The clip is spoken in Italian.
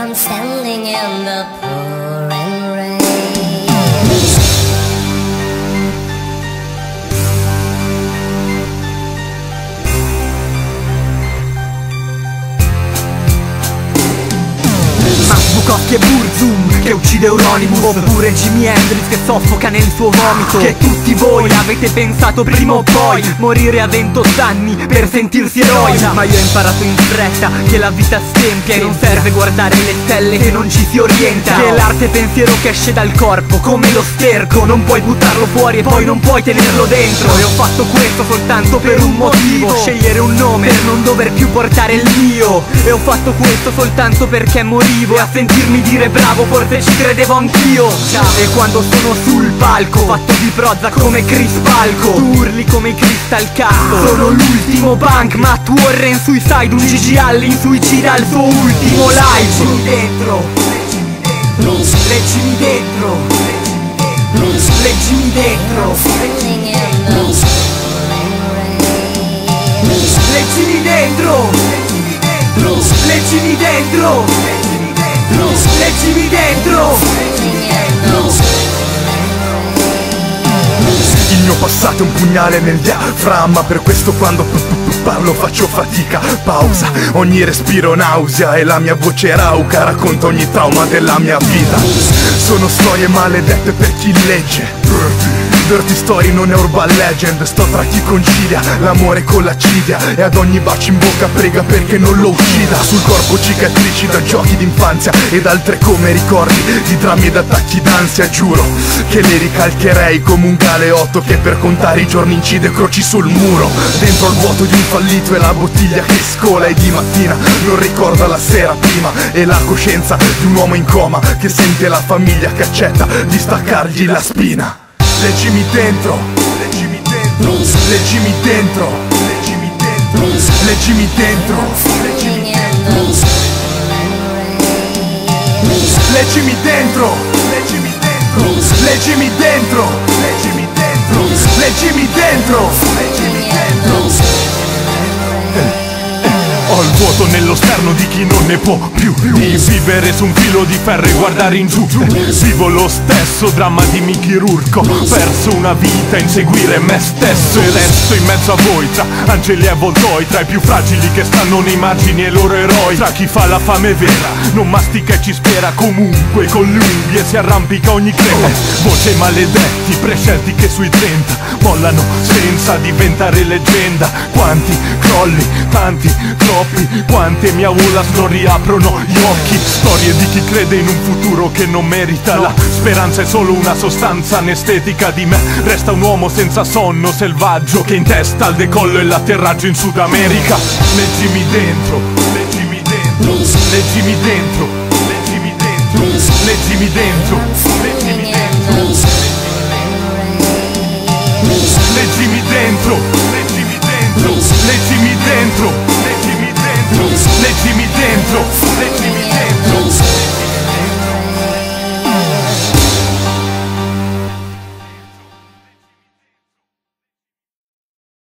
I'm standing in the pouring rain. Bukowski e Burzum che uccide Euronymous, oppure Jimi Hendrix che soffoca nel suo vomito. Che tutti voi avete pensato prima o poi morire a 28 anni per sentirsi eroi. Ma io ho imparato in fretta che la vita stempia e non serve guardare le stelle che non ci si orienta. Che l'arte è pensiero che esce dal corpo come lo sterco, non puoi buttarlo fuori e poi non puoi tenerlo dentro. E ho fatto questo soltanto per un motivo: scegliere un nome per non dover più portare il mio. E ho fatto questo soltanto perché morivo e a sentirmi dire bravo forse ci credevo anch'io. E quando sono sul palco fatto di prozza come Chris Falco, tu urli come i Crystal Cast. Sono l'ultimo punk, Matt Warren Suicide, un Gigi Allin suicida al suo ultimo live. Leggimi dentro, leggimi dentro, leggimi dentro, Standing in the leggimi dentro, leggimi dentro, leggimi dentro. Il mio passato è un pugnale nel diaframma, per questo quando parlo faccio fatica. Pausa, ogni respiro nausea e la mia voce rauca racconta ogni trauma della mia vita. Sono storie maledette per chi legge. Dirty Story non è urban legend, sto tra chi concilia l'amore con l'accidia e ad ogni bacio in bocca prega perché non lo uccida. Sul corpo cicatrici da giochi d'infanzia ed altre come ricordi di drammi ed attacchi d'ansia. Giuro che le ricalcherei come un galeotto che per contare i giorni incide croci sul muro. Dentro il vuoto di un fallito e la bottiglia che scola e di mattina non ricorda la sera prima. E la coscienza di un uomo in coma che sente la famiglia che accetta di staccargli la spina. Leggimi dentro, leggimi dentro, leggimi dentro, leggimi dentro, leggimi dentro, leggimi dentro, leggimi dentro, leggimi dentro, leggimi dentro, leggimi dentro, leggimi dentro, leggimi dentro. Ho il vuoto nello sterno di chi non ne può più di vivere su un filo di ferro e guardare in giù. Vivo lo stesso dramma di Mickey Rourke. Ho perso una vita a inseguire me stesso e resto in mezzo a voi, tra angeli e avvoltoi, tra i più fragili che stanno nei margini e i loro eroi, tra chi fa la fame vera, non mastica e ci spera comunque con le unghie si arrampica ogni crema. Voce maledetti, prescelti che sui 30 mollano senza diventare leggenda. Quanti crolli, tanti, troppi, quante miaulas non riaprono gli occhi. Storie di chi crede in un futuro che non merita. La speranza è solo una sostanza anestetica. Di me resta un uomo senza sonno, selvaggio, che in testa al decollo e l'atterraggio in Sud America. Leggimi dentro, leggimi dentro, leggimi dentro, leggimi dentro, leggimi dentro.